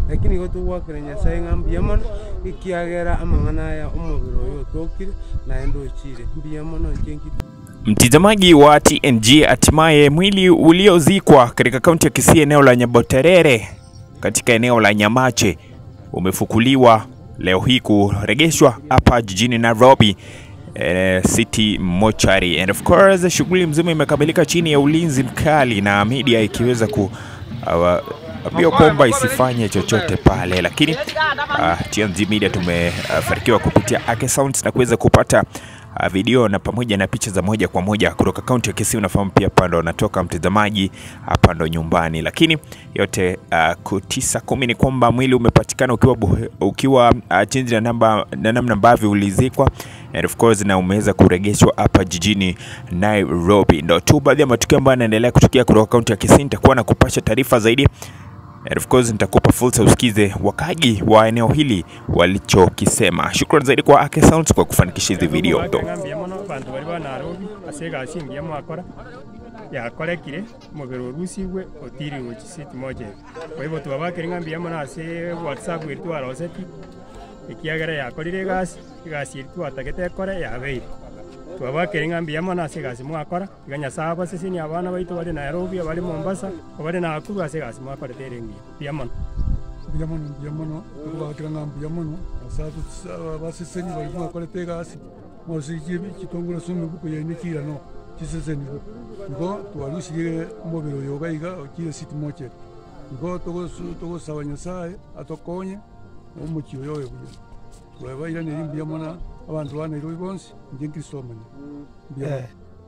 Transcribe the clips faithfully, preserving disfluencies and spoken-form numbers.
lakini goto gwakira Nyasaye ng'ambia mono ikiagera amang'ana ya omubiro oyo tokire naende ochire mbia mono njengi. Mtazamaji wa T N G, hatimaye mwili uliozikwa katika kaunti ya Kisii eneo la Nyaboterere katika eneo la Nyamache umefukuliwa leo hii kuregeshwa hapa jijini Nairobi uh, City Mortuary. And of course shughuli mzima imekamilika chini ya ulinzi mkali na media ikiweza ku uh, bio kwamba isifanye chochote pale, lakini uh, T N G Media tumefanikiwa uh, kupitia Ake Sounds na kuweza kupata uh, video na pamoja na picha za moja kwa moja kutoka kaunti ya Kisii. Unafahamu pia pando natoka mtazamaji hapa ndo nyumbani, lakini yote uh, kutisa kumi ni kwamba mwili umepatikana ukiwa ukiwa uh, chinzi na namba na namna ambavyo ulizikwa, and of course na umeweza kuregeshwa hapa jijini Nairobi. Ndio tu baadhi ya matukio ambayo yanaendelea kutokea kutoka kaunti ya Kisii. Nitakuwa na kupasha taarifa zaidi, and of course nitakupa fursa usikize wakaji wa eneo hili walichokisema. Shukrani zaidi kwa Ake Sounds kwa kufanikisha hizi video. Bantu bari ba Nairobi asega ashingiye mwakora yakorekire mubiro rusibwe otiri go City Mortuary. Kwa hivyo twabakira ngambia mono ase WhatsApp wirtu aroseti ikiagera yakorire gas igasi irtu atagete kore yabeire twabakira ngambia mono ase gas mwakora iganya saba sisi ni abana baitu bari Nairobi bari Mombasa bari Nakuru ase gas mwakora terengi bia mono bia mono bia mono twabakira ngambia mono asatu basiseni bari mwakora te gas mosiki kitongura sumu buko yenikira no kiseseni ngo twarusiye mobiro yoga iga okire City Mortuary ngo togo togo sabanyasaye atokonye umukiyo yowe buye twaba ira nirimbia mona abantu bana iro ibonsi njengi somanya bia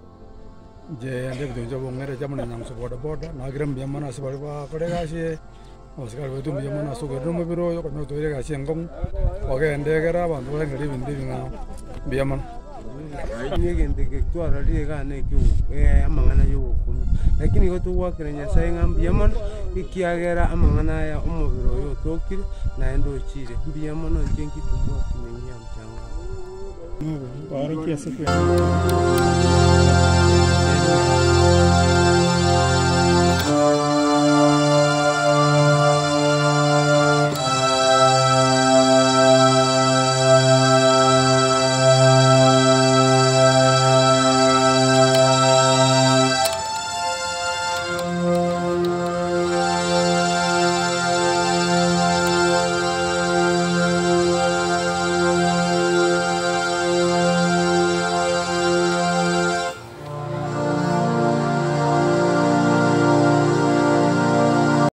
je ande bidonjo bongere jamana nyamso boda boda nagira mbia mona se bari ba korega she osikar wetu mbia mona so gero mobiro yo kono toire ga shengong oge ndegera abantu bana ngiri bindi binga mbia mona Nyegende ke twara riga ne ku eh amang'ana yo kumi, lakini goto gwakira Nyasaye ng'ambia mono ikiagera amang'ana ya omubiro oyo tokire naende ochire mbia mono njengi tumbwa kumenya mchanga. Bari kiasi kwa